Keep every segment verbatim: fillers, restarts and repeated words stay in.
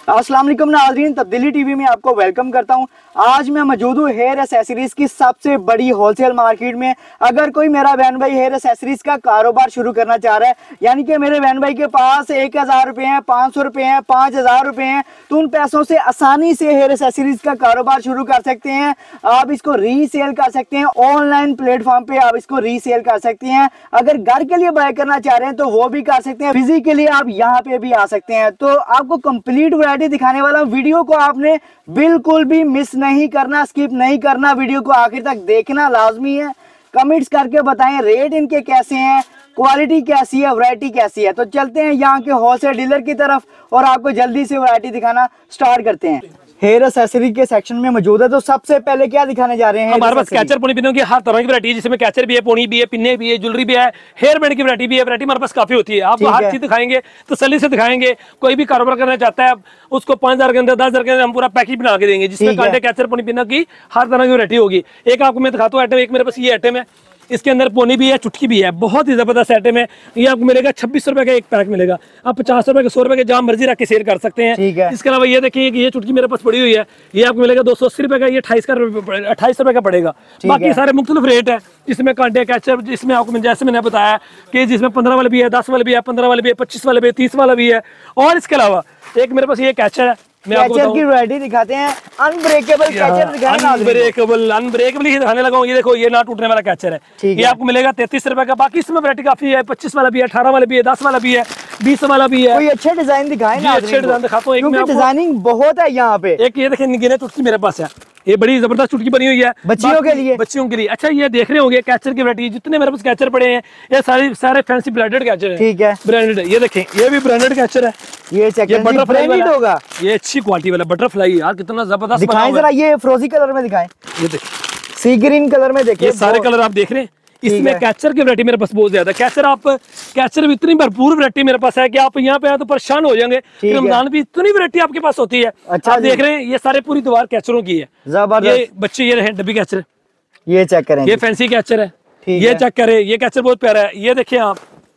अस्सलाम वालेकुम नाज़रीन, तब्दीली टीवी में आपको वेलकम करता हूं। आज मैं मौजूद हूं हेयर एक्सेसरीज की सबसे बड़ी होलसेल मार्केट में। अगर कोई मेरा बहन भाई हेयर एक्सेसरीज का कारोबार शुरू करना चाह रहा है, यानी कि मेरे बहन भाई के पास एक हज़ार रुपये हैं, पाँच सौ रुपये हैं, पाँच हज़ार रुपये हैं, तो उन पैसों से आसानी से हेयर एक्सेसरीज का कारोबार शुरू कर सकते हैं। आप इसको रीसेल कर सकते हैं, ऑनलाइन प्लेटफॉर्म पे आप इसको रीसेल कर सकते हैं। अगर घर के लिए बाय करना चाह रहे हैं तो वो भी कर सकते हैं, फिजिकली आप यहाँ पे भी आ सकते हैं। तो आपको कंप्लीट वैरायटी दिखाने वाला वीडियो को आपने बिल्कुल भी मिस नहीं करना, स्किप नहीं करना, वीडियो को आखिर तक देखना लाजमी है। कमेंट्स करके बताएं रेट इनके कैसे हैं, क्वालिटी कैसी है, वैरायटी कैसी है। तो चलते हैं यहाँ के होलसेल डीलर की तरफ और आपको जल्दी से वैरायटी दिखाना स्टार्ट करते हैं। हेयर एक्सेसरी के सेक्शन में मौजूद है, तो सबसे पहले क्या दिखाने जा रहे हैं? हमारे पास कैचर पोनी पिनों की हर तरह की वैरायटी है, जिसमें कैचर भी है, पोनी भी है, पिन्ने भी है, ज्वेलरी भी है, हेयर बैंड की वैरायटी भी है। वैरायटी हमारे पास काफी होती है, आपको हर चीज दिखाएंगे, तसल्ली से दिखाएंगे। कोई भी कारोबार करना चाहता है उसको पांच हजार के अंदर, दस हजार के अंदर हम पूरा पैकेज बना के देंगे, जिसमें कांटे कैचर पोनी पिनों की हर तरह की वैरायटी होगी। एक आपको मैं दिखाता हूँ आइटम, एक मेरे पास ये आइटम है, इसके अंदर पोनी भी है, चुटकी भी है, बहुत ही जबरदस्त आइटम है। ये आपको मिलेगा छब्बीस रुपए का एक पैक मिलेगा। आप पचास रुपए के, सौ रुपए के जहाँ मर्जी रख के सेल कर सकते हैं। इसके अलावा ये देखिए कि ये चुटकी मेरे पास पड़ी हुई है, ये आपको मिलेगा दो सौ अस्सी रुपए का, ये अट्ठाईस का अट्ठाईस रुपए का पड़ेगा। बाकी सारे मुख्तलिफ रेट है, जिसमें कांटे कैचर, जिसमें आपको जैसे मैंने बताया कि जिसमें पंद्रह वाले भी है, दस वाले भी है, पंद्रह वाले भी है, पच्चीस वाले भी है, तीस वाला भी है। और इसके अलावा एक मेरे पास ये कैचर है, कैचर की वैरायटी दिखाते हैं। अनब्रेकेबल कैचर दिखाएं, अनब्रेकेबल अनब्रेकेबल ही दिखाने लगा हूं। ये देखो, ये ना टूटने वाला कैचर है, ये आपको मिलेगा तैतीस रुपए का। बाकी इसमें वैरायटी काफी है, पच्चीस वाला भी है, अठारह वाला भी है, दस वाला भी है, बीस वाला भी है। कोई अच्छे डिजाइन दिखाए ना, अच्छे डिजाइन दिखाता हूं। एक डिजाइनिंग बहुत है यहाँ पे। एक ये देखिए गिने चुटकी मेरे पास है, ये बड़ी जबरदस्त चुटकी बनी हुई है बच्चियों के लिए, बच्चियों के लिए। अच्छा, ये देख रहे होंगे कैचर की वैरायटी, जितने मेरे पास कैचर पड़े हैं ये सारे सारे फैंसी ब्रांडेड कैचर हैं। ठीक है, ब्रांडेड। ये देखें, ये भी ब्रांडेड कैचर है, ये ये बटरफ्लाई होगा, ये अच्छी क्वालिटी वाला बटरफ्लाई। यार कितना जबरदस्त दिखाएं जरा, ये फ्रोजी कलर में दिखाएं। ये देखिए, सी ग्रीन कलर में देखिए, ये सारे कलर आप देख रहे हैं। इसमें कैचर की वैरायटी मेरे पास बहुत ज्यादा कैचर आप कैचर भी इतनी भरपूर वैरायटी मेरे पास है कि आप यहाँ पे आए तो परेशान हो जाएंगे। रमजान भी इतनी वैरायटी आपके पास होती है। अच्छा, आप देख रहे हैं ये सारे पूरी दीवार कैचरों की है। ये बच्चे ये रहे डब्बी कैचर, ये चेक करें, ये फैंसी कैचर है, ये चेक करें, ये कैचर बहुत प्यारा है। ये देखिए आप,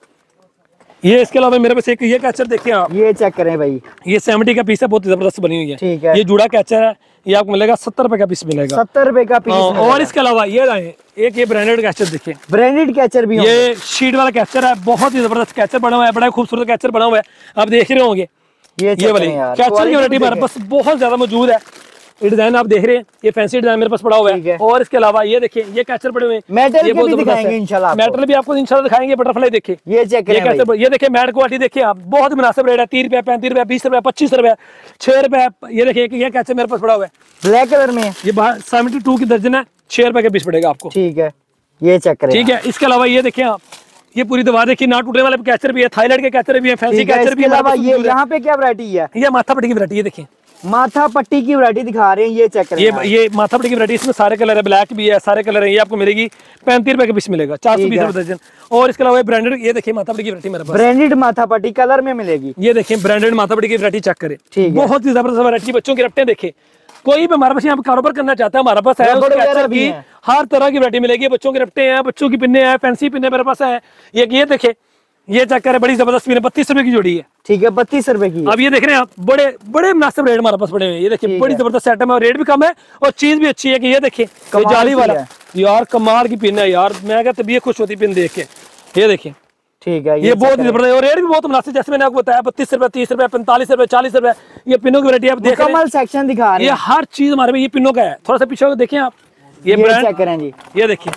ये इसके अलावा मेरे पास एक ये कैचर देखिए आप, ये चेक करें भाई, ये सेवेंटी का पीस है, बहुत जबरदस्त बनी हुई है। ठीक है, ये जुड़ा कैचर है, ये आपको मिलेगा सत्तर रुपए का पीस मिलेगा, सत्तर रुपए का पीस। और इसके अलावा ये रहे एक ये ब्रांडेड कैचर देखिए, ब्रांडेड कैचर भी, ये शीट वाला कैचर है, बहुत ही जबरदस्त कैचर बना हुआ है, बड़ा खूबसूरत कैचर बना हुआ है, आप देख रहे होंगे। ये ये वाली कैचर की वैरायटी मेरे पास बहुत ज्यादा मौजूद है। ये डिजाइन आप देख रहे हैं, ये फैंसी डिजाइन मेरे पास पड़ा हुआ है। और इसके अलावा ये देखिए, ये कैचर पड़े हुए हैं, मेटल के भी दिखाएंगे इंशाल्लाह, मेटल भी आपको इंशाल्लाह दिखाएंगे। बटरफ्लाई देखिए, ये चेक करें, ये, ये देखिए मैट क्वालिटी देखिए आप, बहुत मुनासिब रेट है, तीस रुपए, पैंतीस रुपए, बीस रुपए, पच्चीस रुपए, छह रुपए। ये देखिए, ये कैचर मेरे पास पड़ा हुआ है, ब्लैक कलर में, ये सेवेंटी टू की दर्जन है, छह रुपए का पीस पड़ेगा आपको। ठीक है, ये चेक करें। ठीक है, इसके अलावा ये देखिए आप, ये पूरी दीवार देखिए, ना टूटने वाले कैचर भी है, थाईलैंड के कैचर भी है, फैंसी कैचर भी है। ये यहाँ पे क्या वैरायटी है? ये माथा पट्टी की वैरायटी है, देखिए माथा पट्टी की वैरायटी दिखा रहे हैं, ये चेक करें। ये ये माथा पट्टी की वैरायटी, इसमें सारे कलर है, ब्लैक भी है, सारे कलर है। ये आपको मिलेगी पैंतीस रुपए का पीस मिलेगा, चार सौ बीस रुपए दर्जन। और इसके अलावा ब्रांडेड, ये देखिए माथा पट्टी की वैरायटी मेरे पास, ब्रांडेड माथा पट्टी कलर में मिलेगी। ये देखिए ब्रांडेड माथा पट्टी की वैरायटी चेक करें, बहुत ही जबरदस्त वैरायटी। बच्चों के रट्टे देखे, कोई भी हमारे पास यहाँ कारोबार करना चाहता है, हमारे पास है, की हर तरह की वैरायटी मिलेगी। बच्चों के रट्टे हैं, बच्चों की पिन्ने हैं, फैंसी पिन्ने मेरे पास है। ये ये देखे, ये चेक करें, बड़ी जबरदस्त पिन है, बत्तीस रुपए की जोड़ी है। ठीक है, बत्तीस रुपए की। अब ये देख रहे हैं आप, बड़े बड़े मुनासिब रेट हमारे पास पड़े हुए हैं। ये देखिए, बड़ी जबरदस्त आइटम है, रेट भी कम है और चीज भी अच्छी है। कि ये देखिए, जाली वाला यार कमाल की पिन है यार, मैं कहता तबीयत खुश होती पिन देख के। ये देखिए, ठीक है, ये, ये बहुत ही जबरदस्त, और रेट भी बहुत मुनासिब, जैसे मैंने आपको बताया, बत्तीस रुपए, तीस रुपए, पैंतालीस रुपए, चालीस रुपए। ये पिनों की वैरायटी आप देख रहे हैं, सेक्शन दिखा रहे हैं, ये हर चीज हमारे में, ये पिनों का है। थोड़ा सा पीछे देखें आप, ये ब्रांड चेक करें जी, ये देखिए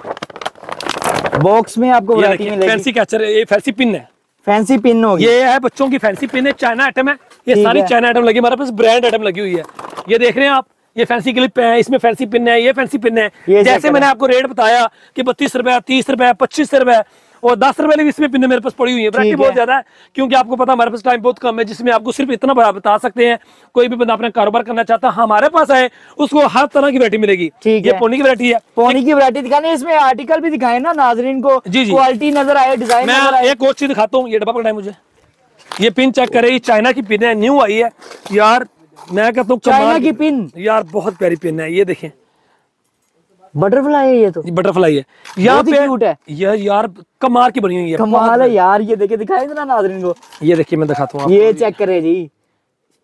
बॉक्स में आपको वैरायटी मिलेगी। फैंसी कैचर, ये फैंसी पिन है, फैंसी पिन होगी। ये है बच्चों की फैंसी पिन है, चाइना आइटम है, ये सारी चाइना आइटम लगी हमारे पास, ब्रांड आइटम लगी हुई है। ये देख रहे हैं आप, ये फैंसी क्लिप है, इसमें फैंसी पिन है, ये फैंसी पिन है। जैसे मैंने आपको रेट बताया कि बत्तीस रुपए, तीस रुपए, पच्चीस रुपए और दस रुपए वाली इसमें पिन मेरे पास पड़ी हुई है। वैरायटी बहुत ज्यादा है, क्योंकि आपको पता हमारे पास टाइम बहुत कम है, जिसमें आपको सिर्फ इतना बता सकते हैं। कोई भी बंदा अपना कारोबार करना चाहता है, हमारे पास है, उसको हर तरह की वैरायटी मिलेगी। ये पोनी की वैरायटी है, पोनी की वैरायटी दिखाने, इसमें आर्टिकल भी दिखाए ना नाजरीन को, जी जी, क्वालिटी नजर आए, डिजाइन नजर आए। एक और चीज दिखाता हूँ, ये डब्बा पकड़ा है मुझे, ये पिन चेक करे, ये चाइना की पिन है, न्यू आई है यार, मैं कहता हूँ चाइना की पिन यार, बहुत प्यारी पिन है। ये देखें, बटरफ्लाई है, ये तो बटरफ्लाई है, यहाँ पे क्यूट है यार, यार कमाल की बनी हुई है, कमाल है यार। ये देखिए, दिखाए ना नाज़रीन को, ये देखिए मैं दिखाता हूँ, ये चेक करे जी,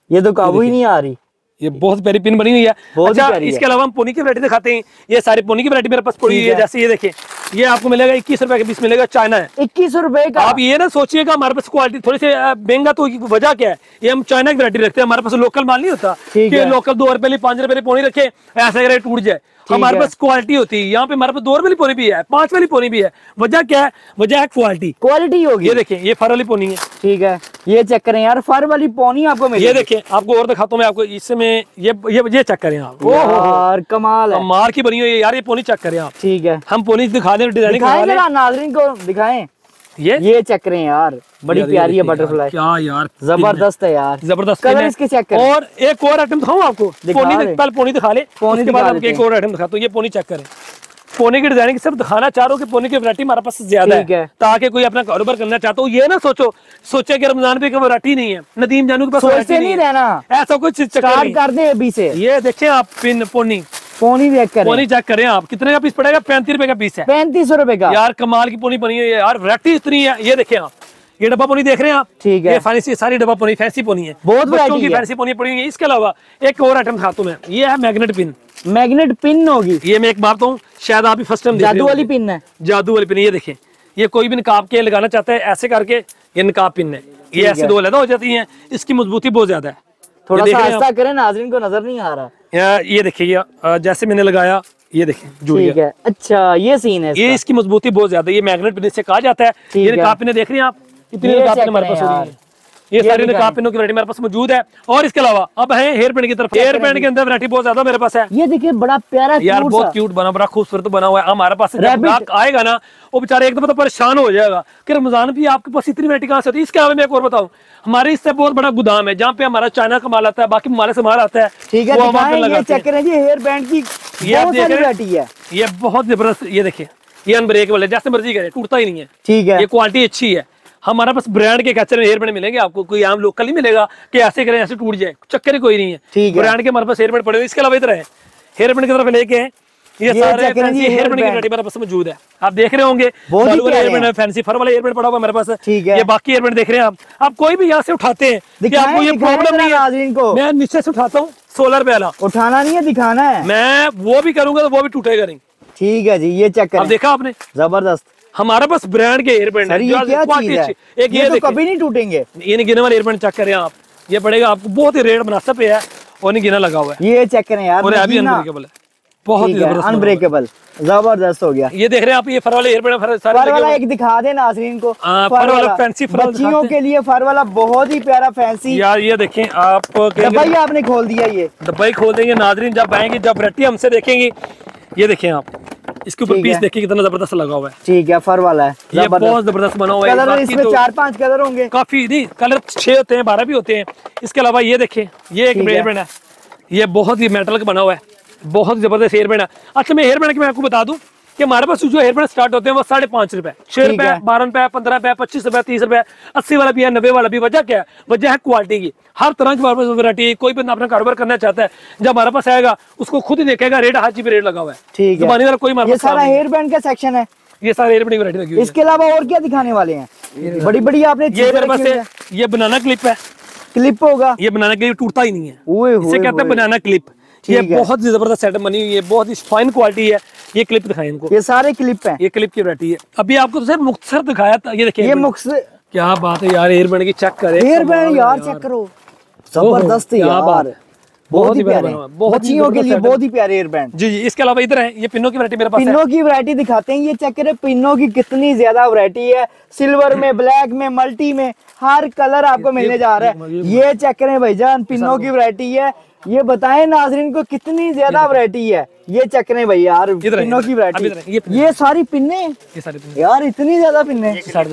ये तो काबू ही नहीं आ रही। ये बहुत प्यारी पिन बनी हुई है। बहुत अच्छा, प्यारी इसके है। अलावा हम पोनी की वैरायटी दिखाते हैं। ये सारी पोनी की वैरायटी मेरे पास पड़ी हुई है। जैसे ये देखिए, ये आपको मिलेगा इक्कीस रुपए के पीस मिलेगा, चाइना है। इक्कीस रुपए का। आप ये ना सोचिएगा हमारे पास क्वालिटी थोड़ी सी महंगा, तो वजह क्या है, ये हम चाइना की वैरायटी रखते हैं। हमारे पास लोकल माल नहीं होता कि लोकल दो रुपए पांच रुपए पोनी रखे ऐसे रेट टूट जाए। हमारे पास क्वालिटी होती है। यहाँ पे हमारे पास दो रुपए वाली पोनी भी है, पांच वाली पोनी भी है। वजह क्या है? वजह है क्वालिटी। क्वालिटी होगी। ये देखिए, ये फर वाली पोनी है। ठीक है, ये चेक करें यार, फर वाली पोनी आपको मिलेगी। ये देखिए, आपको और दिखाता हूँ मैं आपको। इसमें ये ये ये चेक करें आप। यार कमाल है, कमाल की बनी हुई है यार। ये पोनी चेक करें आप। ठीक है, हम पोनी दिखा दें, डिजाइनिंग दिखाएं जरा नाज़रीन को, दिखाएं। ये ये चेक करें यार, बड़ी प्यारी है बटरफ्लाई। क्या यार, जबरदस्त है यार, जबरदस्त कलर इसके चेक करें। और एक और आइटम दिखाऊं आपको। पोनी पहले पोनी दिखा ले, पोनी के बाद आपको एक और आइटम दिखाता हूं। ये पोनी चेक करें। पोनी की डिजाइनिंग सिर्फ दिखाना चाह रहा हूँ कि पोनी की वैरायटी हमारे पास ज्यादा है, ताकि कोई अपना कारोबार करना चाहता हो ये ना सोचो सोचे कि रमजान पे वैरायटी नहीं है, नदीम जानू के पास वैरायटी नहीं रहना, ऐसा कुछ स्टार्ट कर दे अभी से। ये देखिए आप, पिन पोनी पोनी चेक करें, पोनी चेक करें आप। कितने का पीस पड़ेगा? पैंतीस रुपए का पीस है। पैंतीस रुपए का यार कमाल की पोनी बनी है यार, वैरायटी इतनी है। ये देखिए आप, ये डब्बा पोनी देख रहे हैं आप। ठीक है, ये फैंसी सारी डब्बा पोनी फैंसी पोनी है, बहुत बच्चों की फैंसी पोनी पड़ी हुई है। इसके अलावा एक और आइटम दिखाता हूं मैं। ये है मैग्नेट पिन। मैग्नेट पिन होगी ये, मैं एक बात कहूं, शायद आप भी फर्स्ट टाइम देख रहे हो। जादू वाली पिन है, जादू वाली पिन। ये देखिए, ये कोई भी निकाब के लगाना चाहता है ऐसे करके, ये निकाब पिन है। ये ऐसे दो अलग हो जाती हैं। इसकी मजबूती बहुत ज्यादा है। थोड़ा सा आहिस्ता करें, नाज़रीन को नजर नहीं आ रहा। ये देखिए, जैसे मैंने लगाया, ये देखिए जुड़ गया। अच्छा, ये सीन है। ये इसकी मजबूती बहुत ज्यादा है। ये मैग्नेट पिन से कहा जाता है। ये निकाब पिन देख रहे हैं आप, कितनी निकाब पिन हमारे पास हो रही है। ये सारी निकाब पिनों की वैरायटी मेरे पास मौजूद है। और इसके अलावा अब है हेयर बैंड की तरफ। हेयर बैंड के अंदर वैरायटी बहुत ज्यादा मेरे पास है। ये देखिए, बड़ा प्यारा यार, बहुत क्यूट बना, बड़ा खूबसूरत बना हुआ है। हमारे पास जब आएगा ना, वो बेचारे एकदम तो परेशान हो जाएगा कि रमजान भी आपके पास इतनी वैरायटी कहाँ से होती है। इसके अलावा मैं एक और बताऊं, हमारे इससे बहुत बड़ा गोदाम है जहाँ पे हमारा चाइना का माल आता है, बाकी हमारे से माल आता है। ठीक है, ये चेक करें जी, हेयर बैंड की ये वैरायटी है। ये बहुत जबरदस्त। ये देखिए, ये अनब्रेकेबल है, जैसे मर्जी करे, टूटता ही नहीं है। ठीक है, ये क्वालिटी अच्छी है। हमारे पास ब्रांड के कैचर में हेयर बैंड मिलेंगे आपको, कोई आम लोकल नहीं मिलेगा कि ऐसे करें ऐसे टूट जाए, चक्कर ही कोई नहीं है। ब्रांड के हमारे पास हेयर बैंड पड़े हुए। इसके अलावा इधर है हेयर बैंड की तरफ लेके हैं, ये सारे फैंसी हेयर बैंड की वैरायटी मेरे पास मौजूद है। आप देख रहे होंगे, हेयर बैंड है, फैंसी फर वाला हेयर बैंड पड़ा हुआ मेरे पास। ये बाकी हेयर बैंड देख रहे हैं आप। आप कोई भी यहाँ से उठाते हैं, आपको ये प्रॉब्लम नहीं है। मैं नीचे से उठाता हूँ, सोलह रुपए वाला। उठाना नहीं है, दिखाना है। मैं वो भी करूंगा तो वो भी टूटेगा नहीं। ठीक है जी, ये चेक करें। अब देखा आपने, जबरदस्त। हमारे पास ब्रांड के हेयर बैंड है, ये क्या चीज है? एक ये तो कभी नहीं टूटेंगे। ये नहीं गिने वाले हेयर बैंड चेक करें आप। ये पड़ेगा आपको बहुत ही रेट मुनासिब है और नहीं गिना लगा हुआ है। ये चेक करें यार, और अभी अनब्रेकेबल है, बहुत ही जबरदस्त अनब्रेकेबल, जबरदस्त हो गया। ये देख रहे हैं आप, ये फर वाले हेयर बैंड। फर, फर वाला एक दिखा दे नाज़रीन को। फर वाला फैंसी फर बच्चियों के लिए, फर वाला बहुत ही प्यारा फैंसी। यार ये देखें आप, डब्बा ही आपने खोल दिया। ये डब्बा ही खोल देंगे नाज़रीन, जब आएंगे, जब वैरायटी हमसे देखेंगे। ये देखें आप, इसके ऊपर पीस देखिए कितना जबरदस्त लगा हुआ है। ठीक है, फर वाला है, ये बहुत जबरदस्त बना हुआ है। कलर इसमें चार पांच कलर होंगे, काफी नहीं, कलर छह होते हैं, बारह भी होते हैं। इसके अलावा ये देखें, ये एक हेयर बैंड है, ये बहुत ही मेटल का बना हुआ है, बहुत जबरदस्त हेयर बैंड है। अच्छा, मैं हेयर बैंड की मैं आपको बता दूं कि हमारे पास जो हेयर बैंड स्टार्ट होते हैं वो साढ़े पांच रुपए, छह रुपए, बारह रुपए, पंद्रह रुपए, पच्चीस रुपए, तीस रुपए, अस्सी वाला भी है, नब्बे वाला भी। वजह क्या है? वजह है क्वालिटी की। हर तरह की वैरायटी, कोई बंदा अपना कारोबार करना चाहता है, जब हमारे पास आएगा उसको खुद ही देखेगा, रेट हर चीज पे रेट लगा हुआ है। ठीक है, वाला कोई ये सारा हेयर बैंड का सेक्शन है, ये सारा हेयर बैंड की वैरायटी लगी हुई है। इसके अलावा और क्या दिखाने वाले हैं? बड़ी बड़ी आपने ये मेरे पास है, ये बनाना क्लिप है, क्लिप होगा। ये बनाना क्लिप टूटता ही नहीं है, इसे कहते हैं बनाना क्लिप। ये बहुत ही जबरदस्त सेटअप बनी हुई है, बहुत ही फाइन क्वालिटी है। ये क्लिप दिखाएं इनको, ये सारे क्लिप हैं, ये क्लिप की वैरायटी है। अभी आपको तो सिर्फ मुख्तसर दिखाया था। ये देखिए, ये मुख्तसर, क्या बात है यार, हेयर बैंड की चेक करें, हेयर बैंड यार चेक करो, जबरदस्त यार, बहुत ही प्यारे, बच्चियों के लिए बहुत ही प्यारे हेयर बैंड। जी जी, इसके अलावा इधर है, ये पिनों की वैरायटी मेरे पास है। पिनों की वैरायटी दिखाते हैं, ये चेक करें पिनों की कितनी ज्यादा वैरायटी है। सिल्वर में, ब्लैक में, मल्टी में, हर कलर आपको मिलने जा रहा है। ये चेक करें भाईजान, पिनों की वैरायटी है। ये बताएं नाज़रीन को कितनी ज्यादा वैरायटी है। ये चेक करें भाई यार, पिनों की वैरायटी, ये सारी पिन्ने, ये सारी पिन्ने यार, इतनी ज्यादा पिन्ने,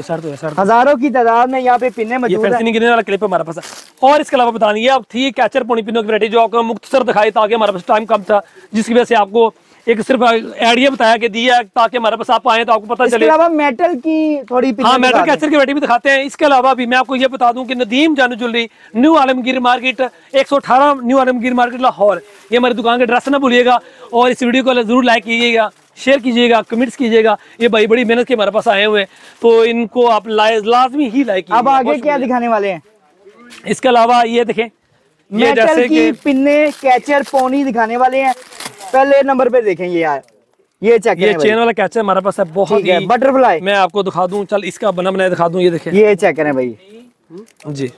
हजारों की तादाद में यहाँ पे पिन्ने मौजूद है। गिनने वाला क्लिप हमारे पास है। और इसके अलावा बता ये आप थी कैचर पोनी पिनों की वैरायटी, जो आपको मुख्तसर दिखाई ताकि हमारे पास टाइम कम था, जिसकी वजह से आपको एक सिर्फ आइडिया बताया कि दिया ताकि हमारे पास आप आए तो आपको पता चले। इसके अलावा मेटल की थोड़ी, हाँ मेटल कैचर की वैरायटी भी दिखाते हैं। इसके अलावा भी मैं आपको ये बता दूं कि नदीम जानू ज्वेलरी, न्यू आलमगीर मार्केट, एक सौ अठारह न्यू आलमगीर मार्केट लाहौर, ये हमारी दुकान का एड्रेस ना भूलिएगा। और इस वीडियो को जरूर लाइक कीजिएगा, शेयर कीजिएगा, कमेंट्स कीजिएगा। ये भाई बड़ी मेहनत के हमारे पास आए हुए हैं, तो इनको आप लाजमी ही लाइक कीजिएगा। अब आगे क्या दिखाने वाले हैं? इसके अलावा ये देखें, ये मेटल जैसे की कि पिन्ने, कैचर, पोनी दिखाने वाले हैं। पहले नंबर पे देखेंगे यार, ये चेक ये चेन वाला कैचर हमारे पास है, बहुत ही बटरफ्लाई। मैं आपको दिखा दूं, चल इसका बना बनाया दिखा दूं, ये देखें, ये चेक करें भाई जी,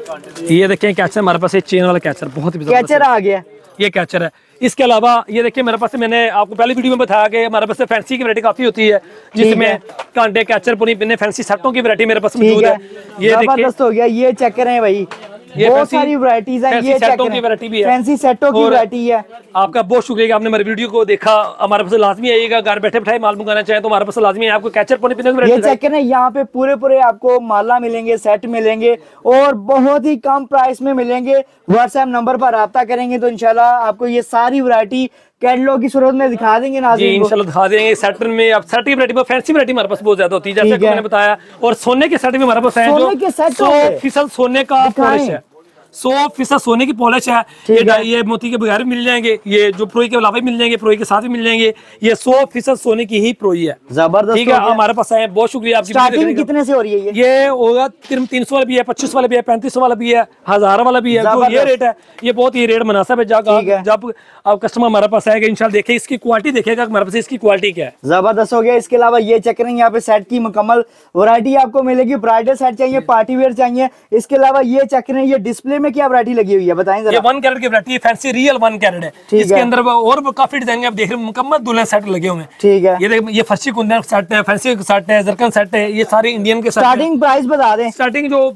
ये देखें कैचर हमारे पास, ये चेन वाला कैचर बहुत ही कैचर आ गया, ये कैचर है। इसके अलावा ये देखिए मेरे पास, मैंने आपको पहले वीडियो में बताया कि हमारे पास फैंसी की वैरायटी काफी होती है, जिसमें कांटे, कैचर, पुनी, पिन्ने, फैंसी सेटों की वैरायटी मेरे पास मौजूद है। ये जबरदस्त हो गया, ये चेक करें भाई, ये बहुत सारी वैरायटीज है। ये सेटों की वैरायटी भी है, फैंसी सेटों की वैरायटी है। आपका बहुत शुक्रिया कि आपने मेरे वीडियो को देखा। हमारे पास लाजमी आइएगा, घर बैठे बैठे माल मंगाना चाहें तो हमारे पास लाजमी है। आपको कैचर, पुनी, पिन्ने की ये वैरायटी चेक करें, यहाँ पे पूरे पूरे आपको माला मिलेंगे, सेट मिलेंगे और बहुत ही कम प्राइस में मिलेंगे। व्हाट्सएप नंबर पर राब्ता करेंगे तो इंशाल्लाह आपको ये सारी वैरायटी कैटलॉग की सूरत में दिखा देंगे नाज़रीन को। इंशाल्लाह दिखा देंगे। सेट में अब सेट की वैरायटी में फैंसी वैरायटी हमारे पास बहुत ज्यादा होती है, जैसे कि मैंने बताया। और सोने के सेट में हमारे पास है जो सौ फीसद सोने का पॉलिश है, सौ फीसद सोने की पॉलिश है। ये ये मोती के बगैर मिल जाएंगे, ये जो प्रोई के अलावा भी मिल जाएंगे, प्रोई के साथ भी मिल जाएंगे। ये सौ फीसद सोने की ही प्रोई है। जबरदस्त, ठीक है, हमारे पास है। बहुत शुक्रिया आपकी। स्टार्टिंग कितने से हो रही है? ये होगा तीन सौ वाला भी है, पच्चीस वाला भी है, पैंतीस वाला भी है, हजार वाला भी है। जो ये रेट है, ये बहुत ही रेट मुनासिब है। जब जब आप कस्टमर हमारे पास आएगा इंशाल्लाह देखे इसकी क्वालिटी, देखेगा हमारे पास इसकी क्वालिटी क्या है। जबरदस्त हो गया। इसके अलावा ये चेक करें, यहाँ पे सेट की मुकम्मल वैरायटी आपको मिलेगी। ब्राइडल सेट चाहिए, पार्टी वेयर चाहिए। इसके अलावा ये चेक करें, ये डिस्प्ले में क्या वैरायटी लगी हुई है बताएं जरा। ये वन कैरेट की वैरायटी है, फैंसी रियल वन कैरेट है। इसके अंदर और काफी डिजाइन आप देख रहे हैं, मुकम्मल दुल्हन सेट लगे हुए हैं। ठीक है, ये देख, ये फर्शी कुंदन सेट है, फैंसी सेट है, जरकन सेट है, ये सारे इंडियन के। स्टार्टिंग प्राइस बता दें। स्टार्टिंग जो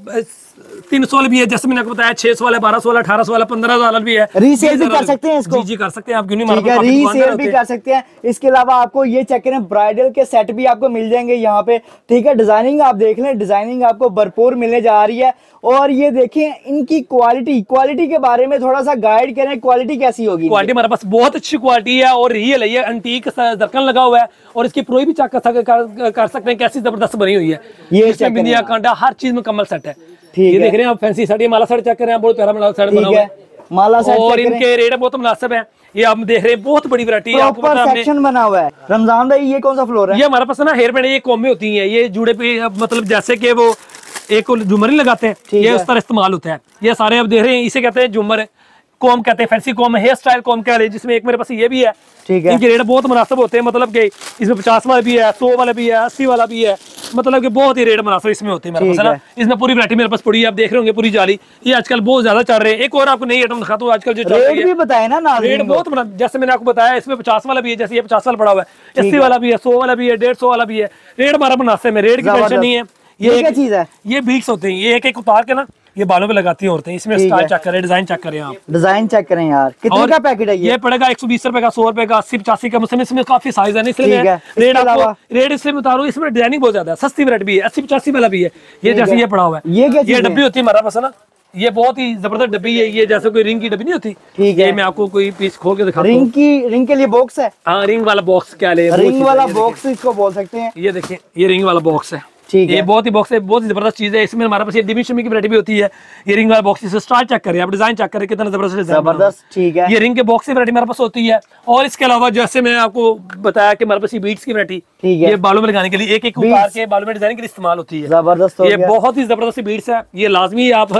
तीन सौ वाला भी है, जैसे मैंने आपको बताया, छह सौ वाला, बारह सौ वाला, अठारह सौ वाला, पंद्रह हजार वाला भी है। रीसेल भी कर सकते हैं इसको। जी जी कर सकते हैं आप, क्यों नहीं, रीसेल भी कर सकते हैं। इसके अलावा आपको ये चेक करें, ब्राइडल के सेट भी आपको मिल जाएंगे यहाँ पे। ठीक है, डिजाइनिंग आप देख लें, डिजाइनिंग आपको भरपूर मिलने जा रही है। और ये देखें इनकी क्वालिटी, क्वालिटी के बारे में थोड़ा सा गाइड करें, क्वालिटी कैसी होगी? क्वालिटी हमारे पास बहुत अच्छी क्वालिटी है और रियल है। ये एंटीक जरकन लगा हुआ है और इसकी प्रोई भी चेक कर, कर, कर सकते हैं कैसी जबरदस्त बनी हुई है। ये बिंदिया, कांटा, हर चीज मुकम्मल सेट है। ये देख रहे हैं आप, फैंसी साड़ी, माला सेट चेक कर रहे हैं, बहुत प्यारा माला सेट बना हुआ है। माला सेट और इनके रेट बहुत मुनासिब है। ये आप देख रहे हैं, बहुत बड़ी वैरायटी है। आपको प्रॉपर सेक्शन बना हुआ है। रमजान भाई ये कौन सा फ्लोर है? ये हमारे पास ना हेयर बैंड, ये कॉम में होती है। ये जुड़े पे मतलब जैसे कि वो एक झूमर नहीं लगाते हैं, ये उस तरह इस्तेमाल होता है। ये सारे आप देख रहे हैं, इसे कहते हैं झूमर, कॉम कहते हैं, fancy comb, hair style comb कह रहे हैं, जिसमें एक मेरे पास ये भी है। ठीक है, इनके रेट बहुत मुनासिब होते हैं, मतलब कि इसमें पचास वाला भी है, सौ वाला भी है, अस्सी वाला भी है, मतलब कि बहुत ही रेट मुनासिब इसमें होते हैं मेरे पास ना। इसमें पूरी वैरायटी मेरे पास पड़ी है, आप देख रहे होंगे पूरी जाली। ये आजकल बहुत ज्यादा चल रहे हैं। एक और आपको नई आइटम दिखाता हूँ आजकल जो चल रही है। रेट भी बताए ना नाज़रीन रेट बहुत, जैसे मैंने आपको बताया, इसमें पचास वाला भी है, जैसे ये पचास वाला पड़ा हुआ है, अस्सी वाला भी है, सौ वाला भी है, डेढ़ सौ वाला भी है। रेट हमारा मुनासिब है, रेट की टेंशन नहीं है। ये क्या चीज है? ये बीट्स होते हैं, ये एक एक उतार के ना ये बालों पे लगाती हैं औरतें। इसमें स्टाइल चेक करें, डिजाइन चेक करें आप, डिजाइन चेक करें यार। कितने का पैकेट है ये? ये पड़ेगा एक सौ बीस रुपए का, सौ रुपए का, अस्सी पचासी का। मुझसे इसमें काफी साइज है, इसलिए रेट आपको रेट इसलिए बता रहा हूँ। इसमें डिजाइनिंग बहुत ज्यादा है, सस्ती रेट भी है, अस्सी पचासी वाला भी है। ये जैसे ये पड़ा हुआ है, ये क्या ये डब्बी होती है हमारा पास ना, ये बहुत ही जबरदस्त डब्बी है। ये जैसे कोई रिंग की डब्बी नहीं होती, ठीक है, मैं आपको कोई पीस खोल के दिखाता हूं। रिंग की, रिंग के लिए बॉक्स है। हाँ, रिंग वाला बॉक्स क्या ले, रिंग वाला बॉक्स इसको बोल सकते हैं। ये देखिए, ये रिंग वाला बॉक्स है। ठीक है, ये बहुत ही बॉक्स है, बहुत ही जबरदस्त चीज है। इसमें हमारे पास ये डिमी शमी की वैरायटी भी होती है। ये रिंग वाला बॉक्स, इसे स्टाइल चेक करें आप, डिजाइन चेक करें, कितना जबरदस्त डिजाइन, जबरदस्त। ठीक है, ये रिंग के बॉक्स की वैरायटी हमारे पास होती है। और इसके अलावा जैसे मैंने आपको बताया कि हमारे पास ये बीट्स की वैरायटी, ये बालों में लगाने के लिए, एक एक उतार के बालों में डिजाइन के लिए इस्तेमाल होती है। जबरदस्त, ये बहुत ही जबरदस्त बीट्स है। ये लाजमी आप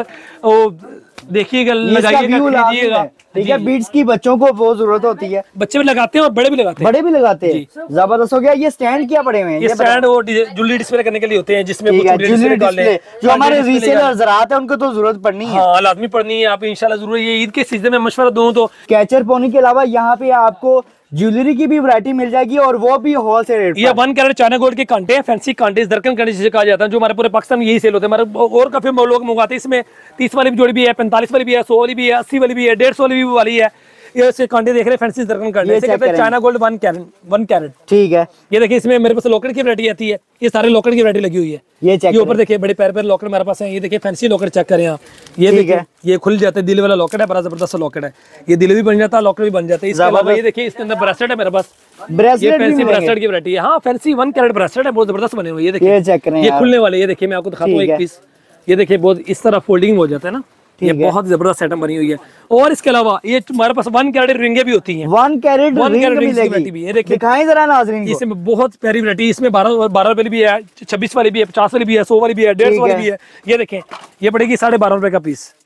देखिएगा, लगाइएगा। ठीक है, बीट्स की बच्चों को बहुत जरूरत होती है, बच्चे भी लगाते हैं और बड़े भी लगाते हैं, बड़े भी लगाते हैं। जबरदस्त हो गया। ये स्टैंड क्या पड़े हुए हैं? ये स्टैंड वो ज्वेलरी डिस्प्ले करने के लिए होते हैं, जिसमें ज्वेलरी डिस्प्ले जो हमारे रीसेलर ज़रात है उनको तो जरूरत पड़नी है। हाँ, लाजमी पड़नी है। आप इंशाल्लाह जरूर, ये ईद के सीजन में मशवरा दूं तो कैचर पोनी के अलावा यहाँ पे आपको ज्वेलरी की भी वैरायटी मिल जाएगी और वो भी होलसेल रेट। ये वन कैरेट चाइना गोल्ड के कांटे हैं, फैंसी कांटे, दरकन कांटे जिसे कहा जाता है, जो हमारे पूरे पाकिस्तान में यही सेल होते हैं। हमारे और काफी लोग मंगवाते हैं। इसमें तीस वाली भी जोड़ी भी है, पैंतालीस वाली भी है, सौ वाली भी है, अस्सी वाली भी है, डेढ़ सौ वाली भी वाली है। ये इसके कांटे देख रहे हैं, फैंसी दरकन कांटे, इसे कहते हैं China gold one carat, one carat. ठीक है, ये देखिए, इसमें मेरे पास लॉकेट की वैरायटी आती है। ये सारे लॉकेट की वैरायटी लगी हुई है। ये चेक, ये ऊपर देखिए, बड़े पैर पैर लॉकेट मेरे पास है। ये देखिए, फैंसी लॉकेट चेक करें आप। ये देखिए, ये खुल जाते हैं, दिल वाला लॉकेट है, बड़ा जबरदस्त लॉकेट है। ये दिल भी बन जाता है, लॉकेट भी बन जाता है। इसके अलावा ये देखिए, इसके अंदर ब्रेसलेट है मेरे पास, ब्रेसलेट, फैंसी ब्रेसलेट की वैरायटी है। हाँ, फैंसी वन कैरेट ब्रेसलेट है, बहुत जबरदस्त बने हुए। ये देखिए, ये चेक करें, ये खुलने वाले। ये देखिए, मैं आपको दिखाता हूँ एक पीस। ये देखिए, बहुत इस तरह फोल्डिंग हो जाता है ना, ये बहुत जबरदस्त सेटअप बनी हुई है। और इसके अलावा ये हमारे पास वन कैरेट रिंगे भी होती हैं, one carat one carat ring मिलेगी भी। ये देखिए, दिखाएं जरा नाज़रीन को। इसमें बहुत प्यारी वैरायटी, इसमें बारह बारह वाली भी है, छब्बीस वाली भी है, पचास वाली भी है, सौ वाली भी है, डेढ़ सौ वाली भी है। ये देखें, ये पड़ेगी साढ़े बारह रुपए का पीस,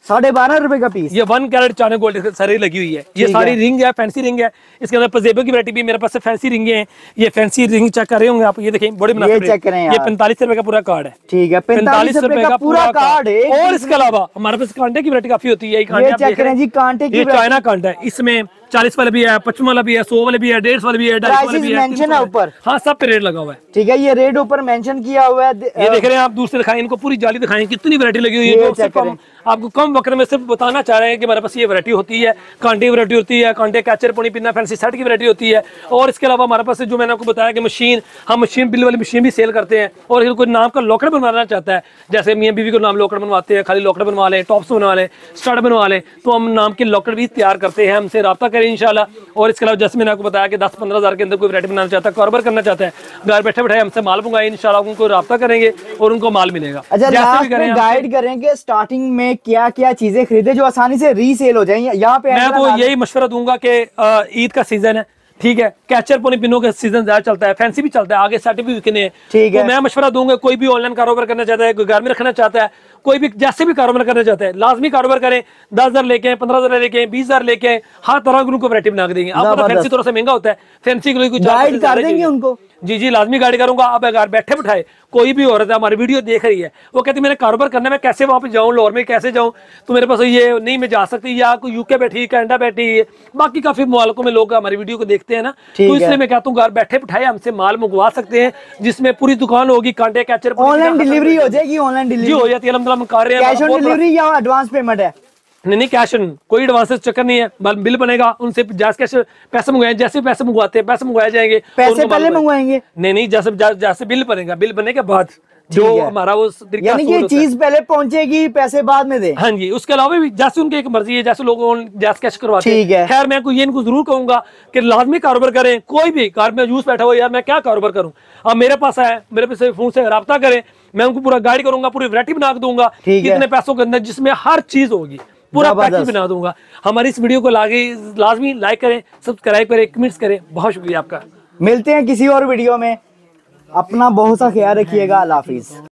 साढ़े बारह रुपए का पीस। ये वन कैरेट चाइना गोल्ड सारी लगी हुई है। ये सारी रिंग है, फैंसी रिंग है। इसके अंदर पजेबो की वैरायटी भी मेरे पास फैंसी रिंगे हैं। ये फैंसी रिंग चेक कर रहे होंगे आप, ये देखें बड़ी मुनासिब चेक करें। ये पैंतालीस रुपए का पूरा कार्ड है। ठीक है, पैंतालीस रुपए का पूरा कार्ड है। और इसके अलावा हमारे पास कांटे की वैरायटी काफी होती है। ये चेक करें जी, कांटे की चाइना कांटा है। इसमें चालीस वाला भी है, पचपन वाला भी है, सौ वाला भी है, डेढ़ वाला भी है, ढाई वाला भी है, मेंशन है ऊपर। हाँ, सब पे रेट लगा हुआ है। ठीक है, ये रेट ऊपर मेंशन किया हुआ है। ये देख रहे हैं आप, दूसरे दिखाएं, इनको पूरी जाली दिखाएं, कितनी वैरायटी लगी हुई है। जो हम आपको कम वक्त में सिर्फ बताना चाह रहे हैं कि हमारे पास ये वैरायटी होती है। कांटे वैरायटी होती है, कांटे कैचर पोनी पिन्ना फैंसी सेट की वैरायटी होती है। और इसके अलावा हमारे पास जो मैंने आपको बताया कि मशीन, हम मशीन बिल वाली मशीन भी सेल करते हैं। और अगर कोई नाम का लॉकेट बनवाना चाहता है, जैसे मियाँ बीवी को नाम लॉकेट बनवाते हैं, खाली लॉकेट बनवा लें, टॉप्स बनवा लें, स्टड बनवा लें, तो हम नाम के लॉकेट भी तैयार करते हैं। हमसे रब्ता करें इंशाल्लाह। और इसके अलावा जैसे मैंने आपको बताया कि दस पंद्रह हज़ार के अंदर कोई वैरायटी बनाना चाहता है, कारोबार करना चाहता है, घर बैठे बैठे हमसे माल मंगाए, इंशाल्लाह उनको रब्ता करेंगे और उनको माल मिलेगा। अच्छा, लास्ट में गाइड करेंगे स्टार्टिंग में क्या क्या चीजें खरीदे जो आसानी से रीसेल हो जाएंगी। यहाँ पे मैं तो यही मशवरा दूंगा कि ईद का सीजन है, ठीक है, कैचर पोनी पिनों का सीजन ज्यादा चलता है, फैंसी भी चलता है, आगे सेट भी बिकने हैं। ठीक है, तो मैं मशवरा दूंगा, कोई भी ऑनलाइन कारोबार करना चाहता है, कोई घर में रखना चाहता है, कोई भी जैसे भी कारोबार करना चाहता है, लाजमी कारोबार करें। दस हजार लेके आए, पंद्रह हजार लेके आए, बीस हजार लेके आए, हर तरह की उनको वैरायटी बना के देंगे। आपको फैंसी थोड़ा सा महंगा होता है, फैंसी के लिए कुछ गाइड कर देंगे उनको। जी जी, लाजमी गाइड करूंगा। अब अगर बैठे बैठाए कोई भी औरत है हमारी वीडियो देख रही है, वो कहती है मेरे कारोबार करना, मैं कैसे वहां पे जाऊं, लाहौर में कैसे जाऊं, तो मेरे पास ये नहीं मैं जा सकती, या कोई यूके बैठी, कनाडा बैठी, बाकी काफी मुल्कों में लोग हमारी वीडियो को देखते हैं ना, तो इसलिए मैं कहता हूँ घर बैठे बैठाए हमसे माल मंगवा सकते हैं, जिसमें पूरी दुकान होगी, कांटे कैचर, ऑनलाइन डिलीवरी हो जाएगी। ऑनलाइन डिलीवरी हो जाती है, अल्हम्दुलिल्लाह कर रहे हैं। कैश ऑन डिलीवरी या एडवांस पेमेंट है? नहीं नहीं, कैश ऑन, कोई एडवांस चक्कर नहीं है। बिल बनेगा, उनसे जैसे कैसे पैसे मंगवाए, जैसे पैसे मंगवाते हैं पैसे मंगवाए जाएंगे। पैसे पहले मंगवाएंगे? नहीं नहीं, जैसे जैसे बिल बनेगा, बिल बनने के बाद जो हमारा वो यानी कि चीज पहले पहुंचेगी, पैसे बाद में दे। हाँ जी, उसके अलावा भी जैसे उनकी एक मर्जी है, जैसे लोग जैसे कैश करवाते हैं। खैर मैं ये इनको जरूर कहूंगा कि लाजमी कारोबार करें। कोई भी कार में यूज बैठा हुआ, यार मैं क्या कारोबार करूं, अब मेरे पास है, मेरे पास फोन से रब्ता करें, मैं उनको पूरा गाइड करूंगा, पूरी वैरायटी बना के दूंगा कितने पैसों के अंदर, जिसमें हर चीज होगी, पूरा पैकेज बना दूंगा। हमारी इस वीडियो को लागे लाजमी लाइक करें, सब्सक्राइब करें, कमेंट्स करें। बहुत शुक्रिया आपका। मिलते हैं किसी और वीडियो में। अपना बहुत सा ख्याल रखिएगा। अल्लाह हाफिज।